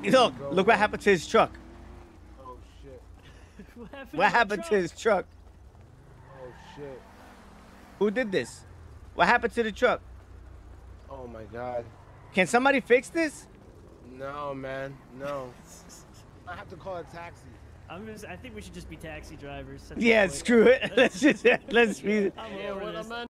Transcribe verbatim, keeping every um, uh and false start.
Look, look what happened to his truck. Oh shit. What happened, What to, happened to his truck? Oh shit. Who did this? What happened to the truck? Oh my god. Can somebody fix this? No, man. No. I have to call a taxi. I'm just. I think we should just be taxi drivers. Yeah, screw it. Let's just let's be. I'm Yeah, over what this. am I